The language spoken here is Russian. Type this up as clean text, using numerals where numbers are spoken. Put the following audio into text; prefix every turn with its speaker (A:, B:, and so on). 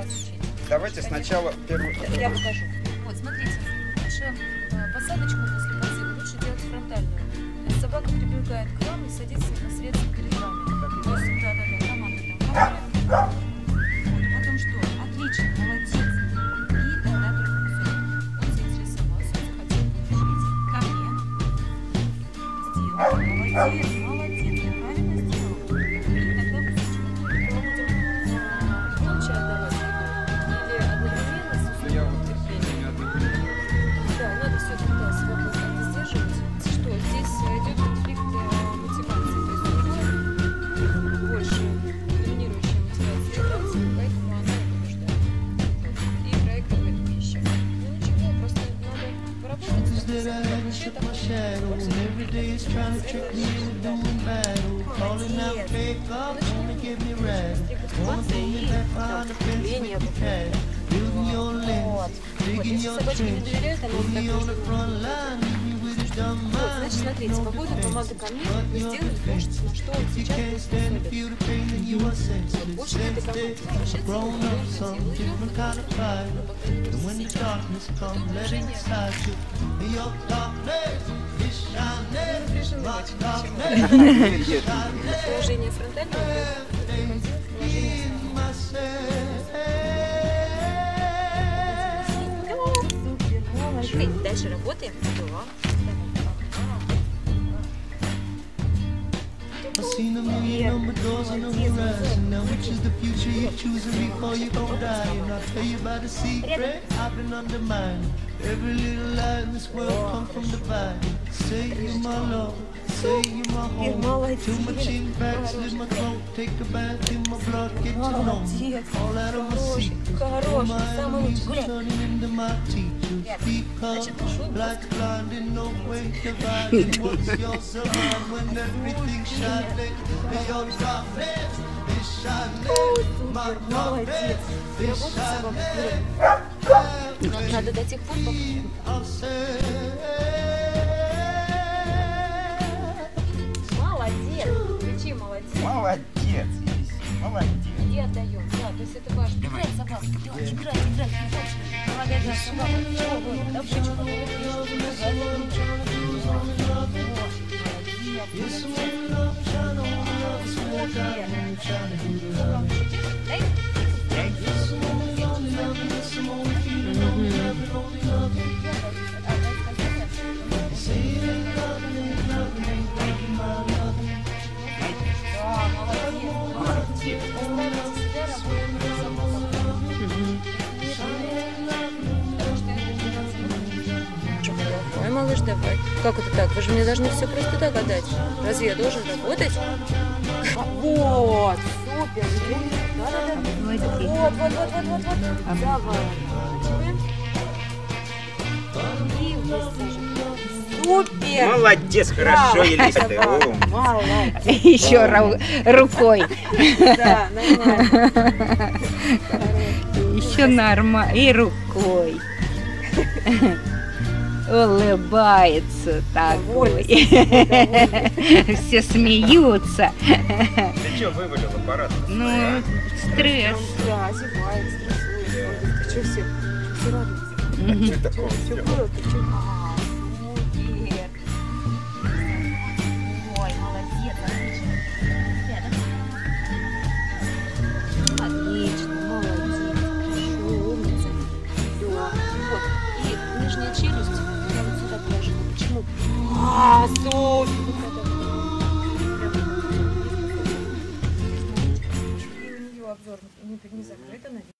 A: отучить.
B: Давайте сначала первую.
A: Я покажу. Вот, смотрите, лучше посадочку после позыва лучше делать фронтальную. Собака прибегает к вам и садится непосредственно перед вами. То есть, да-да-да, команда там. Вот, потом что? Отлично, молодец. И тогда только все. Он заинтересовался, он захотел жить. Ко мне. Сделал. Молодец, молодец, ты правильно сделал. И тогда кусочек проводим молча отдавать. Или одновременно с условием терпения. Да, надо все-таки свободно как-то сдерживать. Что здесь идет конфликт мотивации. То есть у него больше доминирующая мотивация играть, поэтому она и побеждает. И проигрывает пища. Ну ничего, просто надо поработать. Если собачки не доверяют, они вот так вот, значит, смотрите, по ходу команды ко мне вы сделали то, на что он сейчас способен. Вот, больше к этой команде обращаться положение фронтального, дальше работаем.
C: I've seen a million number doors on the horizon. Now which is the future you're choosing before you gon' die? And I'll tell you about a secret I've been undermining. Every little lie in this world come from the vine. Say you're my love, say you're my home. Too much impact, slit my throat. Take a bath in my blood, get to know me. All out of my secrets, all my enemies turning into my teachers. Because life's blinding, no way dividing. What's your surround when everything's shining? Your darkness is shining. My darkness is shining.
A: Надо до тех пор, пока... Молодец! Кричи, молодец!
B: Молодец, молодец.
A: Иди отдаем. Да, то есть это важно. Играть, собака. Играть, играть. Помогай за собаку. Чего вы? Добычку. Дай. Ой, малыш, давай. Как это так? Вы же мне должны все просто так отдать. Разве я должен работать? Вот, супер. Да-да-да. Вот. Давай. Супер.
B: Молодец, хорошо, Елиза, ты ум.
A: Молодец.
D: Еще рукой.
A: Да, нормально.
D: Еще нормально. И рукой. Улыбается такой. Все смеются.
B: Ты что вывалил аппарат?
D: Ну, стресс.
A: Да, зевает, стрессует. Ты что все радуются?
B: Что такого
A: Все
B: сделал?
A: было, ты что? Супер. Ой, молодец, отлично. Отлично, молодец. Хорошо, умница. Да. Вот. И нижняя челюсть я вот сюда положу. Почему? Супер. И у нее обзор не закрыт, она